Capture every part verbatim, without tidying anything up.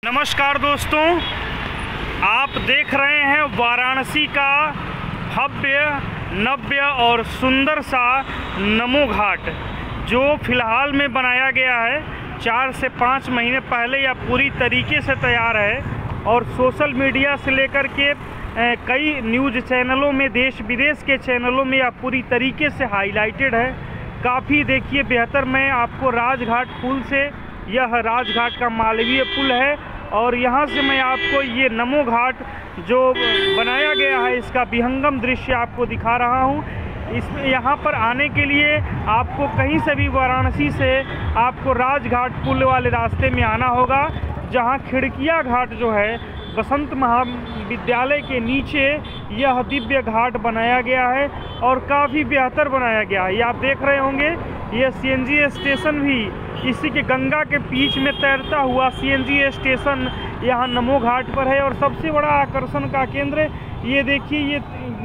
नमस्कार दोस्तों, आप देख रहे हैं वाराणसी का भव्य नव्य और सुंदर सा नमो घाट, जो फ़िलहाल में बनाया गया है। चार से पाँच महीने पहले यह पूरी तरीके से तैयार है और सोशल मीडिया से लेकर के कई न्यूज़ चैनलों में, देश विदेश के चैनलों में यह पूरी तरीके से हाईलाइटेड है। काफ़ी देखिए बेहतर। मैं आपको राजघाट पुल से, यह राजघाट का मालवीय पुल है और यहाँ से मैं आपको ये नमो घाट जो बनाया गया है इसका विहंगम दृश्य आपको दिखा रहा हूँ। इसमें यहाँ पर आने के लिए आपको कहीं से भी वाराणसी से आपको राजघाट पुल वाले रास्ते में आना होगा, जहाँ खिड़किया घाट जो है बसंत महाविद्यालय के नीचे यह दिव्य घाट बनाया गया है और काफ़ी बेहतर बनाया गया है। ये आप देख रहे होंगे, यह सीएनजी स्टेशन भी इसी के गंगा के बीच में तैरता हुआ सीएनजी स्टेशन यहाँ नमो घाट पर है। और सबसे बड़ा आकर्षण का केंद्र ये देखिए, ये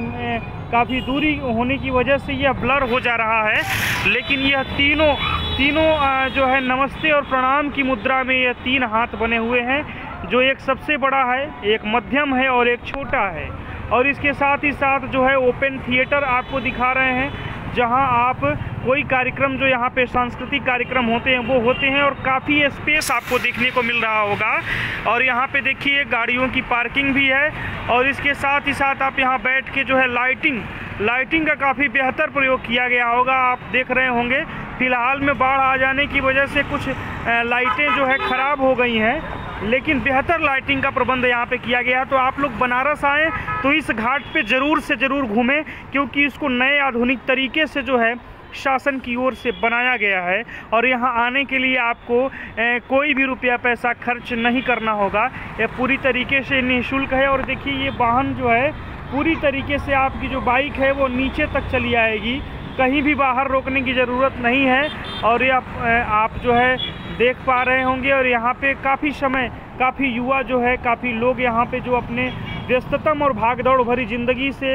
काफ़ी दूरी होने की वजह से यह ब्लर हो जा रहा है, लेकिन यह तीनों तीनों जो है नमस्ते और प्रणाम की मुद्रा में यह तीन हाथ बने हुए हैं, जो एक सबसे बड़ा है, एक मध्यम है और एक छोटा है। और इसके साथ ही साथ जो है ओपन थिएटर आपको दिखा रहे हैं, जहां आप कोई कार्यक्रम जो यहाँ पे सांस्कृतिक कार्यक्रम होते हैं वो होते हैं और काफ़ी स्पेस आपको देखने को मिल रहा होगा। और यहाँ पे देखिए गाड़ियों की पार्किंग भी है और इसके साथ ही साथ आप यहाँ बैठ के जो है लाइटिंग लाइटिंग का काफ़ी बेहतर प्रयोग किया गया होगा। आप देख रहे होंगे फ़िलहाल में बाढ़ आ जाने की वजह से कुछ लाइटें जो है ख़राब हो गई हैं, लेकिन बेहतर लाइटिंग का प्रबंध यहाँ पे किया गया है। तो आप लोग बनारस आएँ तो इस घाट पे ज़रूर से ज़रूर घूमें, क्योंकि इसको नए आधुनिक तरीके से जो है शासन की ओर से बनाया गया है और यहाँ आने के लिए आपको ए, कोई भी रुपया पैसा खर्च नहीं करना होगा। यह पूरी तरीके से निःशुल्क है। और देखिए ये वाहन जो है पूरी तरीके से, आपकी जो बाइक है वो नीचे तक चली आएगी, कहीं भी बाहर रोकने की ज़रूरत नहीं है। और ये आप, आप जो है देख पा रहे होंगे। और यहाँ पे काफ़ी समय, काफ़ी युवा जो है, काफ़ी लोग यहाँ पे जो अपने व्यस्ततम और भागदौड़ भरी ज़िंदगी से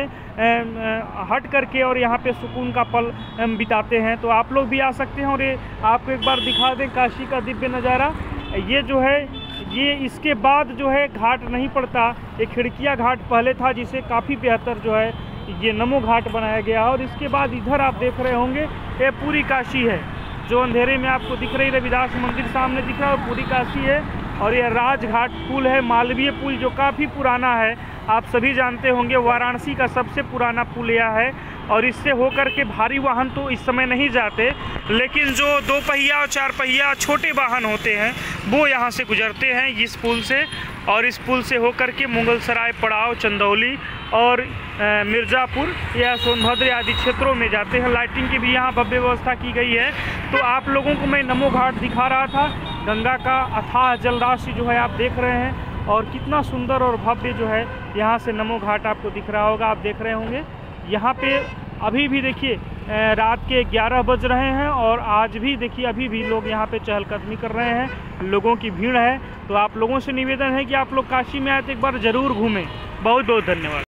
हट करके और यहाँ पे सुकून का पल बिताते हैं। तो आप लोग भी आ सकते हैं। और ये आपको एक बार दिखा दें काशी का दिव्य नज़ारा। ये जो है ये इसके बाद जो है घाट नहीं पड़ता, ये खिड़किया घाट पहले था, जिसे काफ़ी बेहतर जो है ये नमो घाट बनाया गया। और इसके बाद इधर आप देख रहे होंगे ये पूरी काशी है, जो अंधेरे में आपको दिख रही रविदास मंदिर सामने दिख रहा है, पूरी काशी है। और यह राजघाट पुल है, मालवीय पुल, जो काफ़ी पुराना है। आप सभी जानते होंगे वाराणसी का सबसे पुराना पुल यह है और इससे होकर के भारी वाहन तो इस समय नहीं जाते, लेकिन जो दो पहिया और चार पहिया छोटे वाहन होते हैं वो यहाँ से गुजरते हैं इस पुल से। और इस पुल से होकर के मुगलसराय, पड़ाव, चंदौली और मिर्ज़ापुर या सोनभद्र आदि क्षेत्रों में जाते हैं। लाइटिंग की भी यहाँ भव्य व्यवस्था की गई है। तो आप लोगों को मैं नमो घाट दिखा रहा था। गंगा का अथाह जलराशि जो है आप देख रहे हैं और कितना सुंदर और भव्य जो है यहाँ से नमो घाट आपको दिख रहा होगा। आप देख रहे होंगे यहाँ पे अभी भी देखिए रात के ग्यारह बज रहे हैं और आज भी देखिए अभी भी लोग यहाँ पे चहलकदमी कर रहे हैं, लोगों की भीड़ है। तो आप लोगों से निवेदन है कि आप लोग काशी में आए तो एक बार ज़रूर घूमें। बहुत बहुत धन्यवाद।